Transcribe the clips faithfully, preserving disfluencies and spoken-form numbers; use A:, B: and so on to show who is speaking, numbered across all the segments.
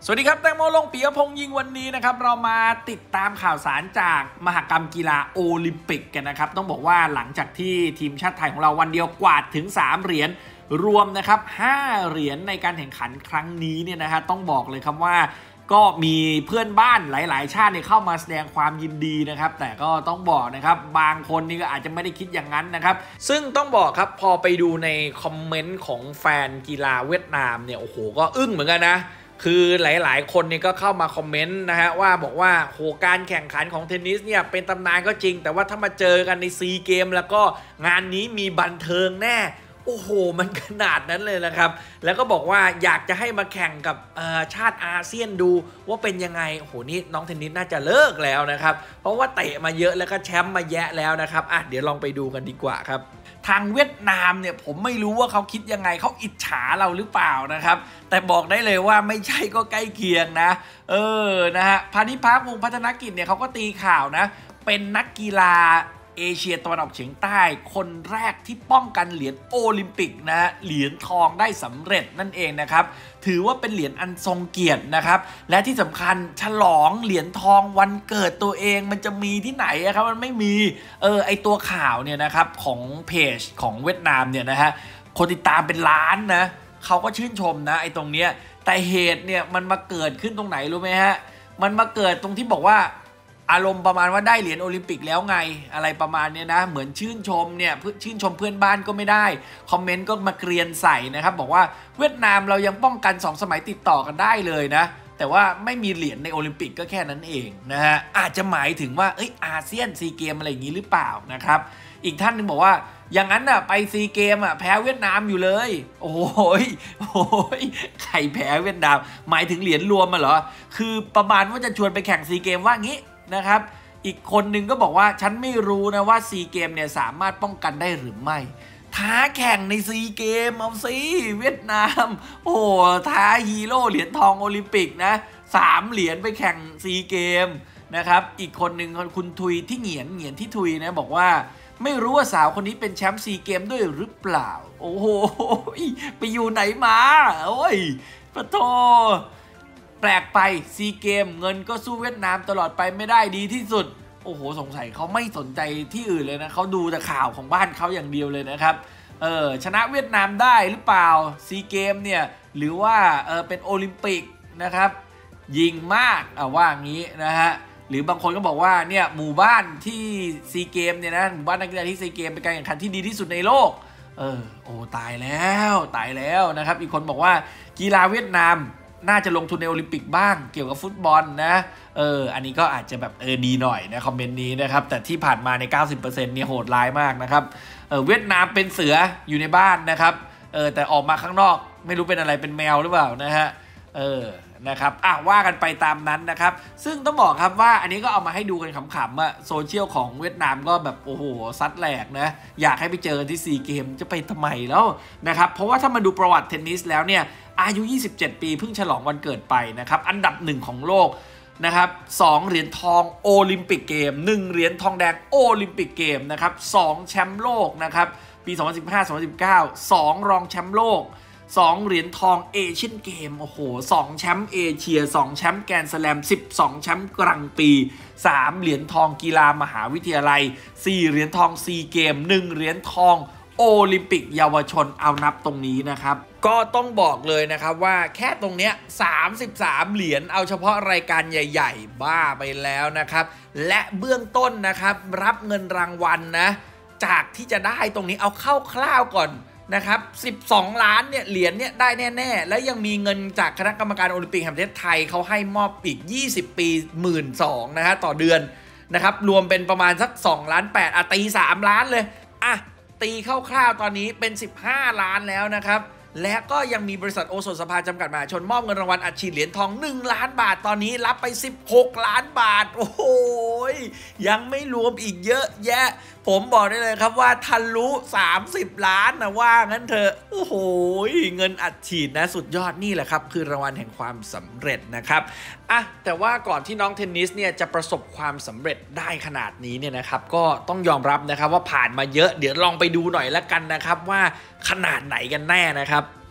A: สวัสดีครับแตงโมลงปิยพงษ์ยิงวันนี้นะครับเรามาติดตามข่าวสารจากมหกรรมกีฬาโอลิมปิกกันนะครับต้องบอกว่าหลังจากที่ทีมชาติไทยของเราวันเดียวกวาดถึงสามเหรียญรวมนะครับห้าเหรียญในการแข่งขันครั้งนี้เนี่ยนะฮะต้องบอกเลยครับว่าก็มีเพื่อนบ้านหลายๆชาติเนี่ยเข้ามาแสดงความยินดีนะครับแต่ก็ต้องบอกนะครับบางคนนี่ก็อาจจะไม่ได้คิดอย่างนั้นนะครับซึ่งต้องบอกครับพอไปดูในคอมเมนต์ของแฟนกีฬาเวียดนามเนี่ยโอ้โหก็อึ้งเหมือนกันนะคือหลายๆคนเนี่ยก็เข้ามาคอมเมนต์นะฮะว่าบอกว่าโหการแข่งขันของเทนนิสเนี่ยเป็นตำนานก็จริงแต่ว่าถ้ามาเจอกันในซีเกมแล้วก็งานนี้มีบันเทิงแน่โอ้โหมันขนาดนั้นเลยนะครับแล้วก็บอกว่าอยากจะให้มาแข่งกับชาติอาเซียนดูว่าเป็นยังไงโอ้โหนี่น้องเทนนิสน่าจะเลิกแล้วนะครับเพราะว่าเตะมาเยอะแล้วก็แชมป์มาแยะแล้วนะครับอ่ะเดี๋ยวลองไปดูกันดีกว่าครับทางเวียดนามเนี่ยผมไม่รู้ว่าเขาคิดยังไงเขาอิจฉาเราหรือเปล่านะครับแต่บอกได้เลยว่าไม่ใช่ก็ใกล้เคียงนะเออนะฮะพานิพักวงศ์พัฒนกิจเนี่ยเขาก็ตีข่าวนะเป็นนักกีฬาเอเชียตะวันออกเฉียงใต้คนแรกที่ป้องกันเหรียญโอลิมปิกนะฮะเหรียญทองได้สำเร็จนั่นเองนะครับถือว่าเป็นเหรียญอันทรงเกียรตินะครับและที่สำคัญฉลองเหรียญทองวันเกิดตัวเองมันจะมีที่ไหนครับมันไม่มีเออไอตัวข่าวเนี่ยนะครับของเพจของเวียดนามเนี่ยนะฮะคนติดตามเป็นล้านนะเขาก็ชื่นชมนะไอตรงเนี้ยแต่เหตุเนี่ยมันมาเกิดขึ้นตรงไหนรู้ไหมฮะมันมาเกิดตรงที่บอกว่าอารมณ์ประมาณว่าได้เหรียญโอลิมปิกแล้วไงอะไรประมาณนี้นะเหมือนชื่นชมเนี่ยชื่นชมเพื่อนบ้านก็ไม่ได้คอมเมนต์ก็มาเกรียนใส่นะครับบอกว่าเวียดนามเรายังป้องกันสองสมัยติดต่อกันได้เลยนะแต่ว่าไม่มีเหรียญในโอลิมปิกก็แค่นั้นเองนะฮะอาจจะหมายถึงว่าเอ้ยอาเซียนซีเกมอะไรอย่างนี้หรือเปล่านะครับอีกท่านนึงบอกว่าอย่างนั้นน่ะไปซีเกมอ่ะแพ้เวียดนามอยู่เลยโอ้ยโอ้ยใครแพ้เวียดนามหมายถึงเหรียญรวมมาเหรอคือประมาณว่าจะชวนไปแข่งซีเกมว่างี้นะครับอีกคนนึงก็บอกว่าฉันไม่รู้นะว่าซีเกมเนี่ยสามารถป้องกันได้หรือไม่ท้าแข่งในซีเกมเอาสิเวียดนามโอ้ท้าฮีโร่เหรียญทองโอลิมปิกนะสามเหรียญไปแข่งซีเกมนะครับอีกคนหนึ่งคุณทุยที่เหงียนเหงียนที่ทุยนะบอกว่าไม่รู้ว่าสาวคนนี้เป็นแชมป์ซีเกมด้วยหรือเปล่าโอ้โหไปอยู่ไหนมาโอ้ยปะโทแปลกไปซีเกมเงินก็สู้เวียดนามตลอดไปไม่ได้ดีที่สุดโอ้โหสงสัยเขาไม่สนใจที่อื่นเลยนะเขาดูแต่ข่าวของบ้านเขาอย่างเดียวเลยนะครับเออชนะเวียดนามได้หรือเปล่าซีเกมเนี่ยหรือว่าเออเป็นโอลิมปิกนะครับยิงมากอ่ะว่างี้นะฮะหรือบางคนก็บอกว่าเนี่ยหมู่บ้านที่ซีเกมเนี่ยนะหมู่บ้านนักกีฬาที่ซีเกมเป็นการแข่งขันที่ดีที่สุดในโลกเออโอ้ตายแล้วตายแล้วนะครับอีกคนบอกว่ากีฬาเวียดนามน่าจะลงทุนในโอลิมปิกบ้างเกี่ยวกับฟุตบอลนะเอออันนี้ก็อาจจะแบบเออดีหน่อยนะคอมเมนต์นี้นะครับแต่ที่ผ่านมาใน เก้าสิบเปอร์เซ็นต์ เนี่ยโหดร้ายมากนะครับเออเวียดนามเป็นเสืออยู่ในบ้านนะครับเออแต่ออกมาข้างนอกไม่รู้เป็นอะไรเป็นแมวหรือเปล่านะฮะเออนะครับอ่ะว่ากันไปตามนั้นนะครับซึ่งต้องบอกครับว่าอันนี้ก็เอามาให้ดูกันขำๆอะโซเชียลของเวียดนามก็แบบโอ้โหซัดแหลกนะอยากให้ไปเจอที่ซีเกมจะไปทำไมแล้วนะครับเพราะว่าถ้ามาดูประวัติเทนนิสแล้วเนี่ยอายุยี่สิบเจ็ดปีเพิ่งฉลองวันเกิดไปนะครับอันดับหนึ่งของโลกนะครับสองเหรียญทองโอลิมปิกเกมหนึ่งเหรียญทองแดงโอลิมปิกเกมนะครับสองแชมป์โลกนะครับปีสองพันสิบห้า สองพันสิบเก้า สองรองแชมป์โลกสองเหรียญทองเอเชียนเกมโอ้โหสองแชมป์เอเชียสองแชมป์แกรนด์สแลมสิบสองแชมป์กลางปีสามเหรียญทองกีฬามหาวิทยาลัยสี่เหรียญทองซีเกมหนึ่งเหรียญทองโอลิมปิกเยาวชนเอานับตรงนี้นะครับก็ต้องบอกเลยนะครับว่าแค่ตรงเนี้ยสามสิบสามเหรียญเอาเฉพาะรายการใหญ่ๆบ้าไปแล้วนะครับและเบื้องต้นนะครับรับเงินรางวัลนะจากที่จะได้ตรงนี้เอาคร่าวๆก่อนนะครับสิบสองล้านเนี่ยเหรียญเนี่ยได้แน่ๆแล้วยังมีเงินจากคณะกรรมการโอลิมปิกแห่งประเทศไทยเขาให้มอบอีกยี่สิบปี หนึ่งหมื่นสองพัน นะฮะต่อเดือนนะครับรวมเป็นประมาณสักสองล้านแปดอ่ะตีสามล้านเลยอ่ะตีคร่าวๆตอนนี้เป็นสิบห้าล้านแล้วนะครับและก็ยังมีบริษัทโอสถสภาจำกัดมหาชนมอบเงินรางวัลอัดฉีดเหรียญทองหนึ่งล้านบาทตอนนี้รับไปสิบหกล้านบาทโอ้โหยังไม่รวมอีกเยอะแยะผมบอกได้เลยครับว่าทะลุสามสิบล้านนะว่างั้นเถอะโอ้โหเงินอัดฉีดนะสุดยอดนี่แหละครับคือรางวัลแห่งความสำเร็จนะครับอ่ะแต่ว่าก่อนที่น้องเทนนิสเนี่ยจะประสบความสำเร็จได้ขนาดนี้เนี่ยนะครับก็ต้องยอมรับนะครับว่าผ่านมาเยอะเดี๋ยวลองไปดูหน่อยละกันนะครับว่าขนาดไหนกันแน่นะครับ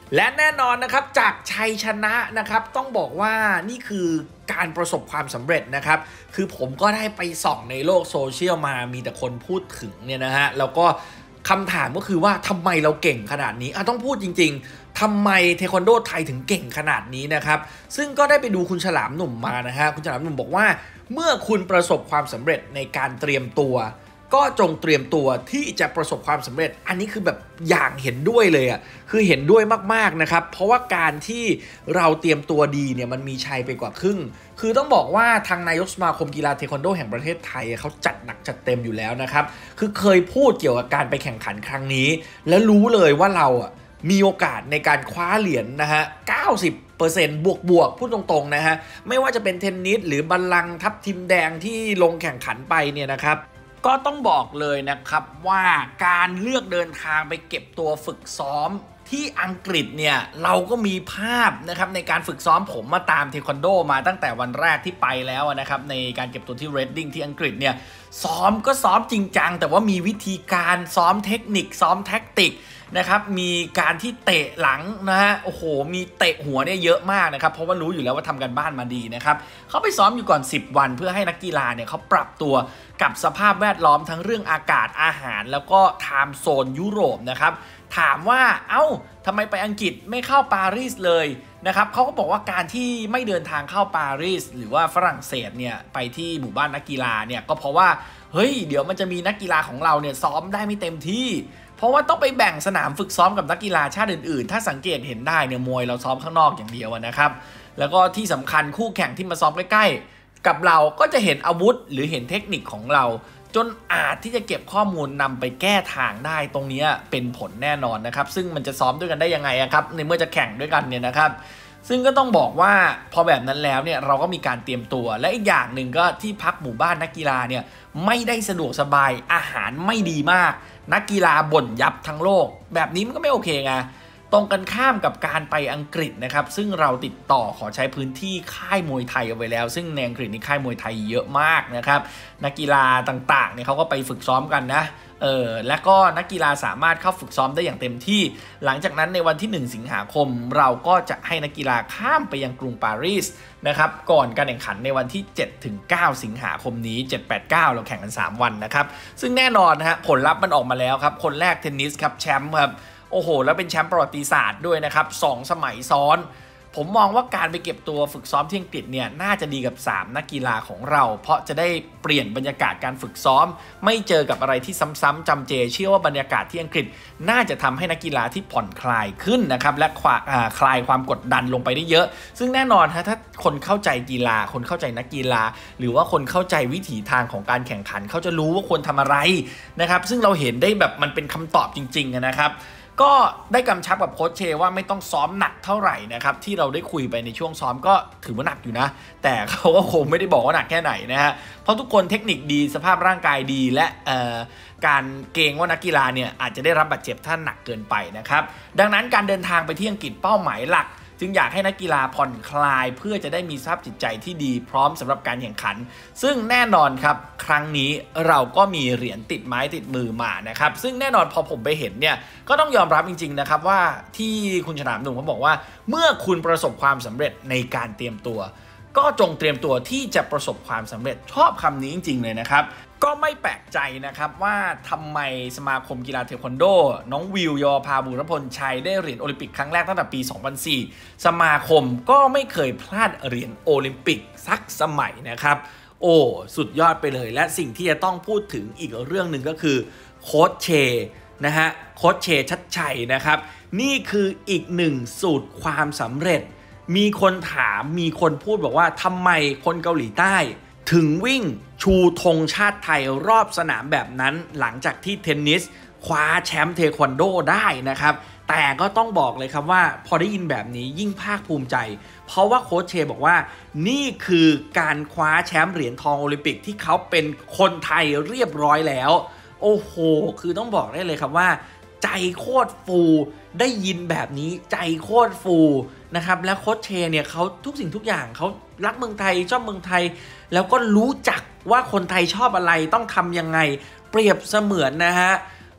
A: และแน่นอนนะครับจากชัยชนะนะครับต้องบอกว่านี่คือการประสบความสำเร็จนะครับคือผมก็ได้ไปส่องในโลกโซเชียลมามีแต่คนพูดถึงเนี่ยนะฮะแล้วก็คำถามก็คือว่าทำไมเราเก่งขนาดนี้อ่ะต้องพูดจริงๆทำไมเทควันโดไทยถึงเก่งขนาดนี้นะครับซึ่งก็ได้ไปดูคุณฉลามหนุ่มมานะฮะคุณฉลามหนุ่มบอกว่าเมื่อคุณประสบความสำเร็จในการเตรียมตัวก็จงเตรียมตัวที่จะประสบความสำเร็จอันนี้คือแบบอย่างเห็นด้วยเลยอ่ะคือเห็นด้วยมากๆนะครับเพราะว่าการที่เราเตรียมตัวดีเนี่ยมันมีชัยไปกว่าครึ่งคือต้องบอกว่าทางนายกสมาคมกีฬาเทควันโดแห่งประเทศไทยเขาจัดหนักจัดเต็มอยู่แล้วนะครับคือเคยพูดเกี่ยวกับการไปแข่งขันครั้งนี้และรู้เลยว่าเราอ่ะมีโอกาสในการคว้าเหรียญ นะฮะ เก้าสิบเปอร์เซ็นต์ บวกบวกพูดตรงๆนะฮะไม่ว่าจะเป็นเทนนิสหรือบัลลังก์ทัพทิมแดงที่ลงแข่งขันไปเนี่ยนะครับก็ต้องบอกเลยนะครับว่าการเลือกเดินทางไปเก็บตัวฝึกซ้อมที่อังกฤษเนี่ยเราก็มีภาพนะครับในการฝึกซ้อมผมมาตามเทควันโดมาตั้งแต่วันแรกที่ไปแล้วนะครับในการเก็บตัวที่เรดดิ้งที่อังกฤษเนี่ยซ้อมก็ซ้อมจริงจังแต่ว่ามีวิธีการซ้อมเทคนิคซ้อมแท็กติกนะครับมีการที่เตะหลังนะฮะโอ้โหมีเตะหัวเนี่ยเยอะมากนะครับเพราะว่ารู้อยู่แล้วว่าทำกันบ้านมาดีนะครับเขาไปซ้อมอยู่ก่อนสิบวันเพื่อให้นักกีฬาเนี่ยเขาปรับตัวกับสภาพแวดล้อมทั้งเรื่องอากาศอาหารแล้วก็ไทม์โซนยุโรปนะครับถามว่าเอ้าทำไมไปอังกฤษไม่เข้าปารีสเลยนะครับเขาก็บอกว่าการที่ไม่เดินทางเข้าปารีสหรือว่าฝรั่งเศสเนี่ยไปที่หมู่บ้านนักกีฬาเนี่ยก็เพราะว่าเฮ้ยเดี๋ยวมันจะมีนักกีฬาของเราเนี่ยซ้อมได้ไม่เต็มที่เพราะว่าต้องไปแบ่งสนามฝึกซ้อมกับนักกีฬาชาติอื่นๆถ้าสังเกตเห็นได้เนี่ยมวยเราซ้อมข้างนอกอย่างเดียวนะครับแล้วก็ที่สำคัญคู่แข่งที่มาซ้อมใกล้ๆกับเราก็จะเห็นอาวุธหรือเห็นเทคนิคของเราจนอาจที่จะเก็บข้อมูลนำไปแก้ทางได้ตรงนี้เป็นผลแน่นอนนะครับซึ่งมันจะซ้อมด้วยกันได้ยังไงครับในเมื่อจะแข่งด้วยกันเนี่ยนะครับซึ่งก็ต้องบอกว่าพอแบบนั้นแล้วเนี่ยเราก็มีการเตรียมตัวและอีกอย่างหนึ่งก็ที่พักหมู่บ้านนักกีฬาเนี่ยไม่ได้สะดวกสบายอาหารไม่ดีมากนักกีฬาบ่นยับทั้งโลกแบบนี้มันก็ไม่โอเคไงตรงกันข้ามกับการไปอังกฤษนะครับซึ่งเราติดต่อขอใช้พื้นที่ค่ายมวยไทยเอาไว้แล้วซึ่งในอังกฤษนี่ค่ายมวยไทยเยอะมากนะครับนักกีฬาต่างๆเนี่ยเขาก็ไปฝึกซ้อมกันนะเออและก็นักกีฬาสามารถเข้าฝึกซ้อมได้อย่างเต็มที่หลังจากนั้นในวันที่หนึ่งสิงหาคมเราก็จะให้นักกีฬาข้ามไปยังกรุงปารีสนะครับก่อนการแข่งขันในวันที่เจ็ดถึงเก้าสิงหาคมนี้เจ็ด แปด เก้าเราแข่งกันสามวันนะครับซึ่งแน่นอนนะฮะผลลัพธ์มันออกมาแล้วครับคนแรกเทนนิสครับแชมป์ครับโอ้โหแล้วเป็นแชมป์ประวัติศาสตร์ด้วยนะครับสองสมัยซ้อนผมมองว่าการไปเก็บตัวฝึกซ้อมที่อังกฤษเนี่ยน่าจะดีกับสามนักกีฬาของเราเพราะจะได้เปลี่ยนบรรยากาศการฝึกซ้อมไม่เจอกับอะไรที่ซ้ำๆจำเจเชื่อว่าบรรยากาศที่อังกฤษน่าจะทำให้นักกีฬาที่ผ่อนคลายขึ้นนะครับและคลายความกดดันลงไปได้เยอะซึ่งแน่นอนฮะถ้าคนเข้าใจกีฬาคนเข้าใจนักกีฬาหรือว่าคนเข้าใจวิถีทางของการแข่งขันเขาจะรู้ว่าควรทำอะไรนะครับซึ่งเราเห็นได้แบบมันเป็นคำตอบจริงๆนะครับก็ได้กำชับกับโค้ชเชว่าไม่ต้องซ้อมหนักเท่าไหร่นะครับที่เราได้คุยไปในช่วงซ้อมก็ถือว่าหนักอยู่นะแต่เขาก็คงไม่ได้บอกว่าหนักแค่ไหนนะฮะเพราะทุกคนเทคนิคดีสภาพร่างกายดีและการเกรงว่านักกีฬาเนี่ยอาจจะได้รับบาดเจ็บถ้าหนักเกินไปนะครับดังนั้นการเดินทางไปที่อังกฤษเป้าหมายหลักจึงอยากให้นักกีฬาผ่อนคลายเพื่อจะได้มีสภาพจิตใจที่ดีพร้อมสำหรับการแข่งขันซึ่งแน่นอนครับครั้งนี้เราก็มีเหรียญติดไม้ติดมือมานะครับซึ่งแน่นอนพอผมไปเห็นเนี่ยก็ต้องยอมรับจริงๆนะครับว่าที่คุณฉลามหนุ่มเขาบอกว่าเมื่อคุณประสบความสำเร็จในการเตรียมตัวก็จงเตรียมตัวที่จะประสบความสำเร็จชอบคำนี้จริงๆเลยนะครับก็ไม่แปลกใจนะครับว่าทำไมสมาคมกีฬาเทควันโดน้องวิวยอพาบุรพลชัยได้เหรียญโอลิมปิกครั้งแรกตั้งแต่ปีสองพันสี่สมาคมก็ไม่เคยพลาดเหรียญโอลิมปิกสักสมัยนะครับโอ้สุดยอดไปเลยและสิ่งที่จะต้องพูดถึงอีกเรื่องหนึ่งก็คือโค้ชเชนะฮะโค้ชเชชัดชัยนะครับนี่คืออีกหนึ่งสูตรความสำเร็จมีคนถามมีคนพูดบอกว่าทำไมคนเกาหลีใต้ถึงวิ่งชูธงชาติไทยรอบสนามแบบนั้นหลังจากที่เทนนิสคว้าแชมป์เทควันโดได้นะครับแต่ก็ต้องบอกเลยครับว่าพอได้ยินแบบนี้ยิ่งภาคภูมิใจเพราะว่าโค้ชเชบอกว่านี่คือการคว้าแชมป์เหรียญทองโอลิมปิกที่เขาเป็นคนไทยเรียบร้อยแล้วโอ้โหคือต้องบอกได้เลยครับว่าใจโคตรฟูได้ยินแบบนี้ใจโคตรฟูนะครับและโค้ชเชเนี่ยเขาทุกสิ่งทุกอย่างเขารักเมืองไทยชอบเมืองไทยแล้วก็รู้จักว่าคนไทยชอบอะไรต้องทำยังไงเปรียบเสมือนนะฮะ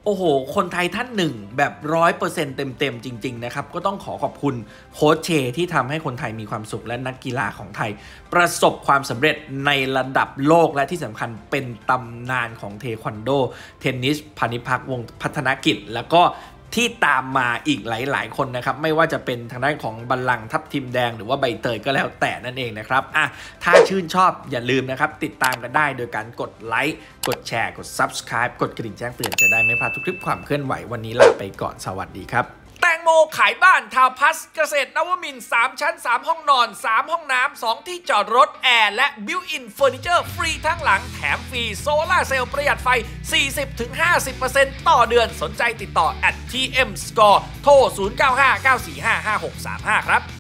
A: โอ้โหคนไทยท่านหนึ่งแบบร้อยเปอร์เซ็นต์เต็มๆจริงๆนะครับก็ต้องขอขอบคุณโค้ชเชที่ทำให้คนไทยมีความสุขและนักกีฬาของไทยประสบความสำเร็จในระดับโลกและที่สำคัญเป็นตำนานของเทควันโดเทนนิสพานิพักวงศ์พัฒนกิจแล้วก็ที่ตามมาอีกหลายๆคนนะครับไม่ว่าจะเป็นทางด้านของบัลลังก์ทัพทิมแดงหรือว่าใบเตยก็แล้วแต่นั่นเองนะครับอ่ะถ้าชื่นชอบอย่าลืมนะครับติดตามกันได้โดยการกดไลค์กดแชร์กด ซับสไครบ์ กดกระดิ่งแจ้งเตือนจะได้ไม่พลาดทุกคลิปความเคลื่อนไหววันนี้ลาไปก่อนสวัสดีครับแตงโมขายบ้านทาวน์พลัสเกษตรนวมินทร์สามชั้นสามห้องนอนสามห้องน้ำสองที่จอดรถแอร์และบิวอินเฟอร์นิเจอร์ฟรีทั้งหลังแถมฟรีโซล่าเซลล์ประหยัดไฟ สี่สิบถึงห้าสิบเปอร์เซ็นต์ ต่อเดือนสนใจติดต่อ แอท ที เอ็ม สกอร์ โทร ศูนย์ เก้า ห้า เก้า สี่ ห้า ห้า หก สาม ห้า ครับ